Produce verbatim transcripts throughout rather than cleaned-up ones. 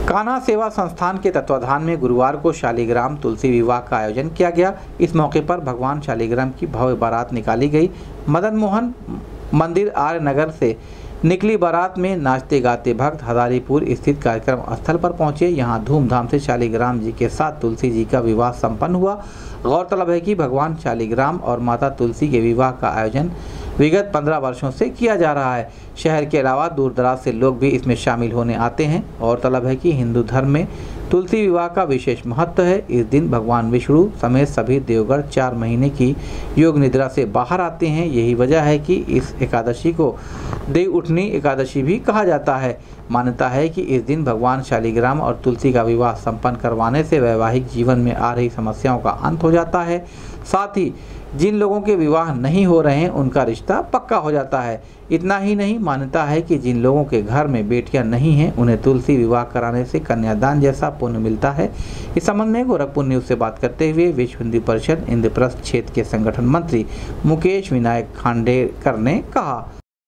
कान्हा सेवा संस्थान के तत्वाधान में गुरुवार को शालिग्राम तुलसी विवाह का आयोजन किया गया। इस मौके पर भगवान शालिग्राम की भव्य बारात निकाली गई। मदन मोहन मंदिर आर्य नगर से निकली बारात में नाचते गाते भक्त हजारीपुर स्थित कार्यक्रम स्थल पर पहुंचे। यहां धूमधाम से शालिग्राम जी के साथ तुलसी जी का विवाह संपन्न हुआ। गौरतलब है कि भगवान शालिग्राम और माता तुलसी के विवाह का आयोजन विगत पंद्रह वर्षों से किया जा रहा है। शहर के अलावा दूर दराज से लोग भी इसमें शामिल होने आते हैं। और तलब है कि हिंदू धर्म में तुलसी विवाह का विशेष महत्व है। इस दिन भगवान विष्णु समेत सभी देवगण चार महीने की योग निद्रा से बाहर आते हैं। यही वजह है कि इस एकादशी को देव उठनी एकादशी भी कहा जाता है। मान्यता है कि इस दिन भगवान शालिग्राम और तुलसी का विवाह संपन्न करवाने से वैवाहिक जीवन में आ रही समस्याओं का अंत हो जाता है। साथ ही जिन लोगों के विवाह नहीं हो रहे हैं उनका रिश्ता पक्का हो जाता है। इतना ही नहीं, मान्यता है कि जिन लोगों के घर में बेटियां नहीं हैं उन्हें तुलसी विवाह कराने से कन्यादान जैसा पुण्य मिलता है। इस संबंध में गोरखपुर न्यूज से बात करते हुए विश्व हिंदू परिषद इंद्रप्रस्थ क्षेत्र के संगठन मंत्री मुकेश विनायक खांडेकर ने कहा।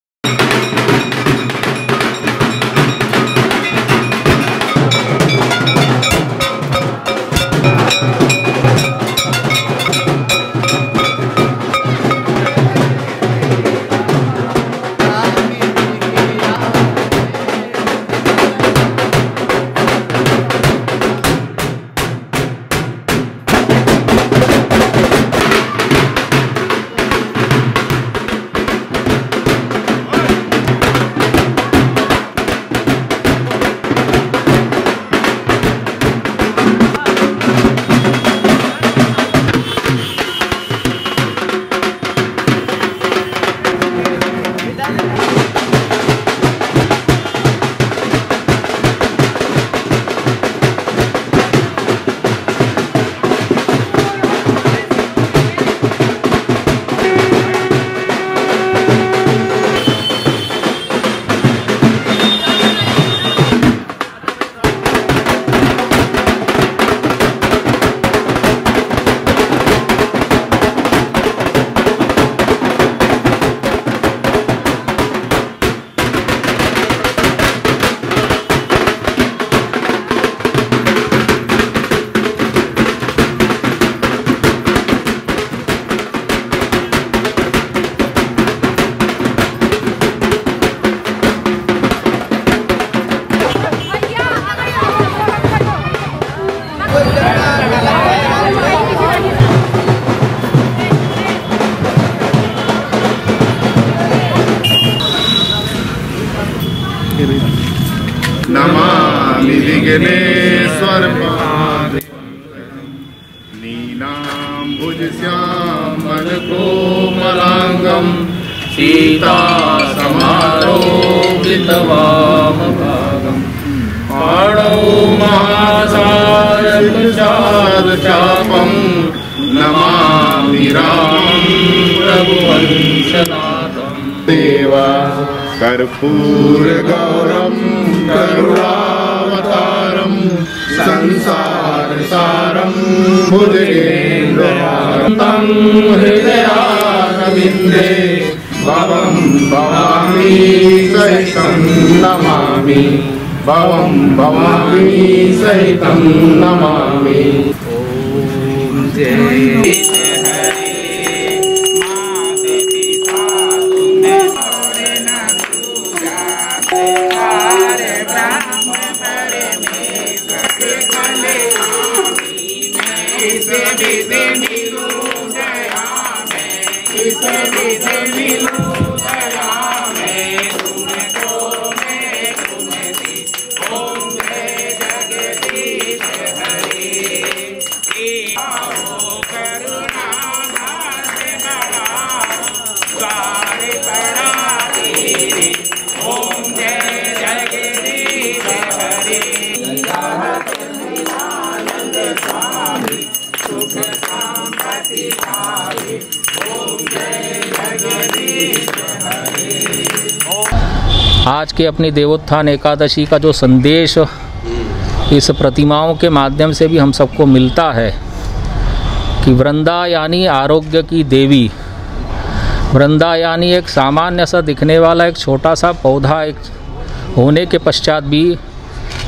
नमामि विघ्नेश्वर नीलाम्बुजश्यामल कोमलांगं सीता समारोपितवामभागं पाणौ महासारचापं नमामि रामं रघुवंशनाथं देवा कर्पूरगौरं करुणावतारं संसारसारं भुजगेन्द्रहारं हृदयारविन्दे भवं भवानी सहितं नमामि भवं भवानी सहितं नमामि। ओम जय आज के अपनी देवोत्थान एकादशी का जो संदेश इस प्रतिमाओं के माध्यम से भी हम सबको मिलता है कि वृंदा यानी आरोग्य की देवी। वृंदा यानी एक सामान्य सा दिखने वाला एक छोटा सा पौधा एक होने के पश्चात भी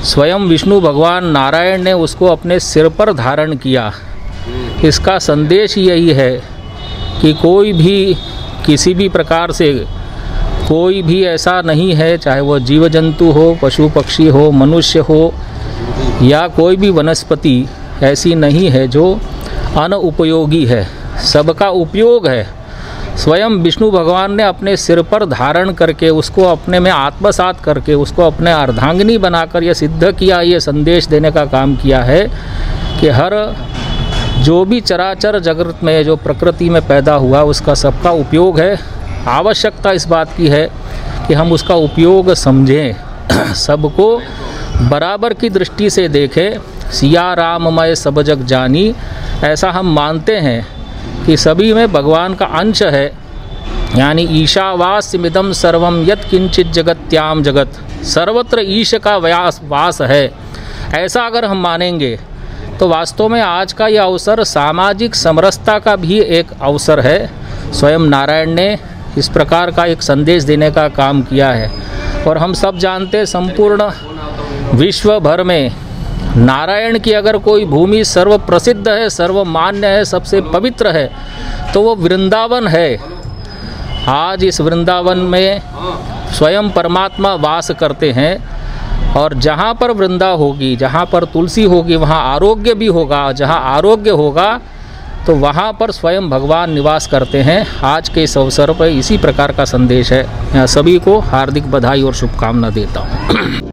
स्वयं विष्णु भगवान नारायण ने उसको अपने सिर पर धारण किया। इसका संदेश यही है कि कोई भी किसी भी प्रकार से कोई भी ऐसा नहीं है, चाहे वो जीव जंतु हो, पशु पक्षी हो, मनुष्य हो या कोई भी वनस्पति ऐसी नहीं है जो अनुपयोगी है, सबका उपयोग है। स्वयं विष्णु भगवान ने अपने सिर पर धारण करके उसको अपने में आत्मसात करके उसको अपने अर्धांगिनी बनाकर यह सिद्ध किया, ये संदेश देने का काम किया है कि हर जो भी चराचर जगत में जो प्रकृति में पैदा हुआ उसका सबका उपयोग है। आवश्यकता इस बात की है कि हम उसका उपयोग समझें, सबको बराबर की दृष्टि से देखें। सिया राममय सब जग जानी, ऐसा हम मानते हैं कि सभी में भगवान का अंश है, यानी ईशावास्यमिदं सर्वं यत् किंचित जगत्याम जगत, सर्वत्र ईश का व्यास वास है। ऐसा अगर हम मानेंगे तो वास्तव में आज का यह अवसर सामाजिक समरसता का भी एक अवसर है। स्वयं नारायण ने इस प्रकार का एक संदेश देने का काम किया है और हम सब जानते हैं संपूर्ण विश्व भर में नारायण की अगर कोई भूमि सर्व प्रसिद्ध है, सर्वमान्य है, सबसे पवित्र है तो वो वृंदावन है। आज इस वृंदावन में स्वयं परमात्मा वास करते हैं और जहाँ पर वृंदा होगी, जहाँ पर तुलसी होगी वहाँ आरोग्य भी होगा, जहाँ आरोग्य होगा तो वहाँ पर स्वयं भगवान निवास करते हैं। आज के इस अवसर पर इसी प्रकार का संदेश है। मैं सभी को हार्दिक बधाई और शुभकामना देता हूँ।